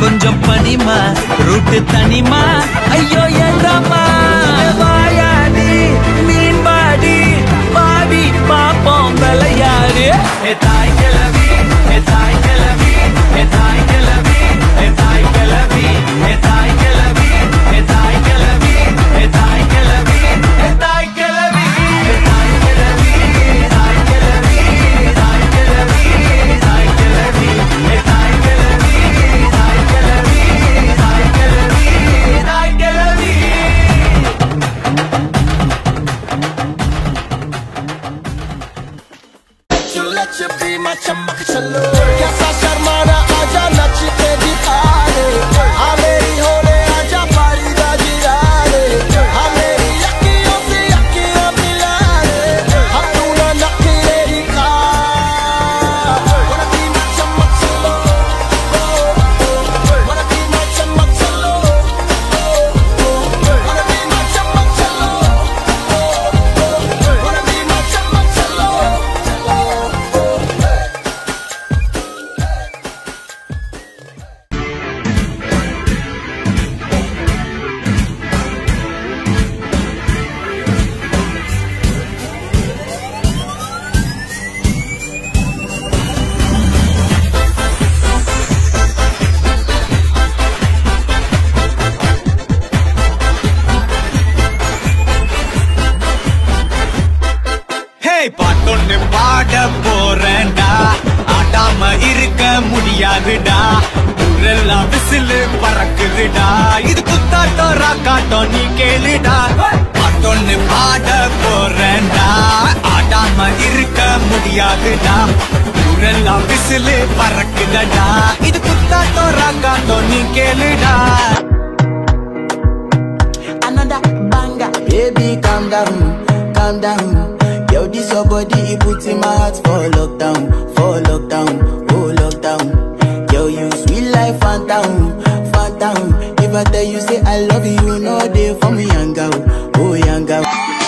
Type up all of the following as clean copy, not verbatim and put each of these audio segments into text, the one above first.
கொஞ்சம் பனிமா ரூட்டு தனிமா ஐயோ ஏண்டாமா வாயாடி மீன்பாடி பாடி பாப்போம் விளையாடு தாய் கிளவி தாய் கிளவி தாய் கிளவி தாய் கிளவி தாய் கிளவி தாய் கிளவி தாய் கிளவி தாய் கிளவி தாய் கிளவி தாய் கிளவி தாய் கிளவி தாய் கிளவி தாய் கிளவி தாய் கிளவி தாய் கிளவி தாய் கிளவி Let you be my chamak chalo kaisa sharmana aaja nach ke dikhane ha meri hole aaja pari da jirane ha meri yakkiyon se yakkiyan milane ha tu na nakhre dikha wanna be my chamak chalo wanna be my chamak chalo wanna be my chamak chalo wanna be my chamak chalo பாட்டொன்னு பாட போறேன்டா ஆடாம இருக்க முடியாதுடா ஊரெல்லாம் whistle பறக்குதுடா இது குத்தாட்டம் ராக்காட்டம் நீ கேளுடா பாட்டொன்னு பாட போறேன்டா ஆடாம இருக்க முடியாதுடா ஊரெல்லாம் விசிலு பறக்குதடா இது குத்தாட்டம் ராக்காட்டம் நீ கேளுடா Another banger, baby calm down, calm down. Yo, this your body, it puts in my heart for lockdown, oh lockdown. Yo, you sweet life, phantom, phantom. If I tell you say I love you, you know they for me young girl, oh young girl.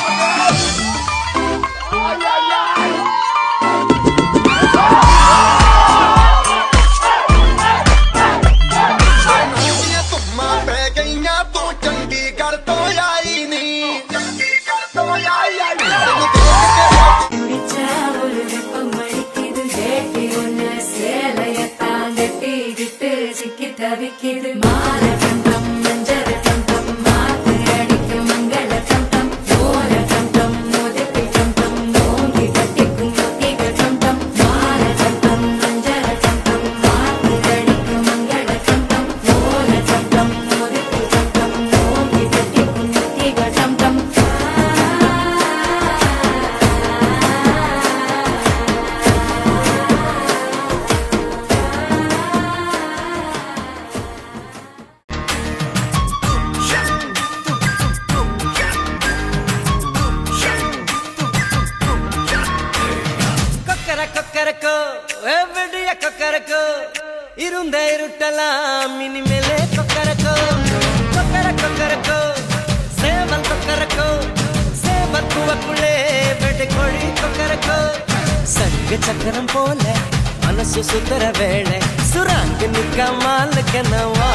இருந்த இருட்டலாம் இனிமேலே கொக்கரக்கோ கொக்கர கொக்கரக்கோ சேவல் கொக்கரக்கோ சேவல் பூவக்குள்ளே வெட்டு கோழி கொக்கரக்கோ சங்க சக்கரம் போல மனசு சுத்தர வேளை சுராங்க நிக்க மாலுக்கனவா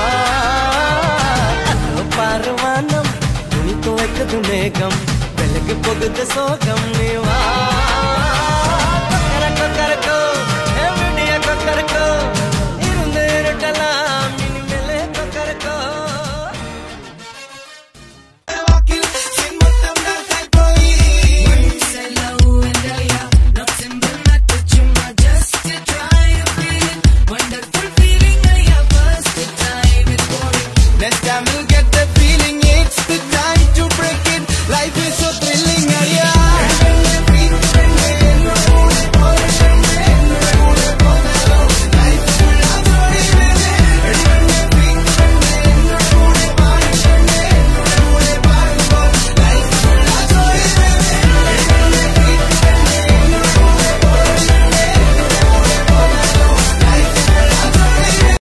அதோ பாருவானம் துணி துவைக்குது மேகம் விலகு போகுது சோகம் நீவா